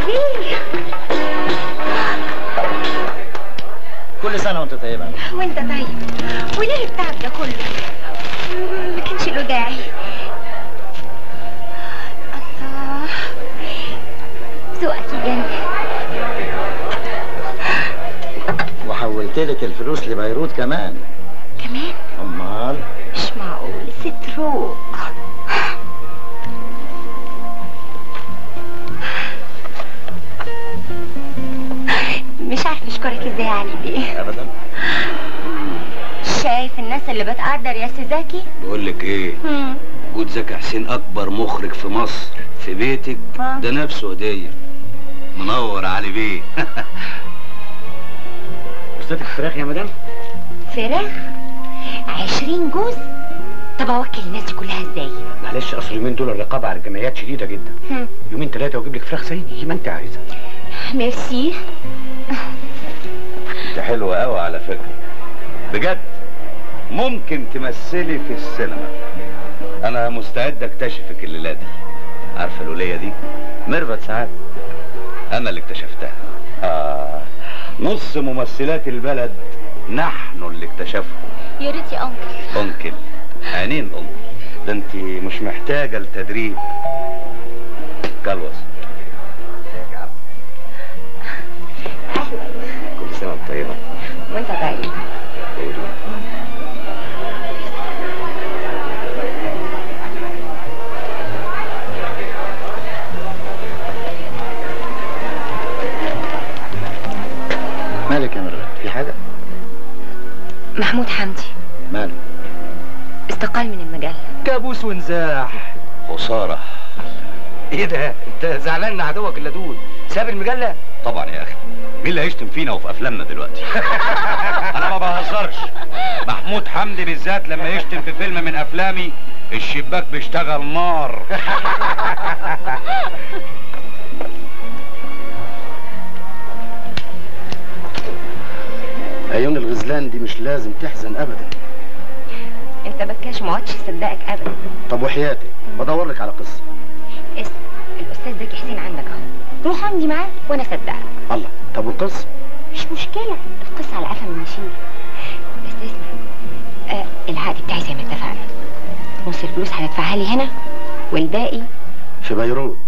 بيه. كل سنة وانت طيبة. وانت طيب. وليه التعب ده كله؟ ما كانش له داعي. الله، ذوقك يجنن. وحولت لك الفلوس لبيروت كمان. كمان؟ امال؟ مش معقول. ستروق. مش عارفه اشكرك ازاي يا علي بيه. ابدا. شايف الناس اللي بتقدر يا سي زكي؟ بقول لك ايه، وجود زكي حسين اكبر مخرج في مصر في بيتك ده نفسه هديه. منور علي بيه. وصلتك فراخ يا مدام؟ فراخ 20 جوز؟ طب اوكل الناس دي كلها ازاي؟ معلش، اصل اليومين دول الرقابه على الجمعيات شديده جدا. يومين ثلاثه واجيب لك فراخ زي ما انت عايزه. ميرسي. انت حلوه قوي على فكره، بجد ممكن تمثلي في السينما. انا مستعد اكتشفك الليله دي. عارفه الوليه دي؟ ميرفت سعاد. انا اللي اكتشفتها. نص ممثلات البلد نحن اللي اكتشفهم. يا ريت يا انكل. انكل عينين انكل، ده انت مش محتاجه لتدريب. كلوس. كل سنه وانت طيبه. وانت طيب. مالك يا ميرفت؟ في حاجة؟ محمود حمدي ماله؟ استقال من المجلة. كابوس ونزاح. خساره. ايه ده؟ انت زعلان ان عدوك اللدود ساب المجله؟ طبعا يا اخي، مين اللي هيشتم فينا وفي افلامنا دلوقتي؟ انا ما بهزرش. محمود حمدي بالذات لما يشتم في فيلم من افلامي الشباك بيشتغل نار. عيون الغزلان دي مش لازم تحزن ابدا. انت بكاش ما عادش صدقك ابدا. طب وحياتي بدور لك على قصه. اسم الاستاذ زكي حسين عندك اهو، روح امضي معاه وانا صدقك. الله، طب والقصه؟ مش مشكله، القصه على قفا من نشيل. بس اسمع، العقد بتاعي زي ما اتفقنا. نص الفلوس هندفعها لي هنا والباقي في بيروت.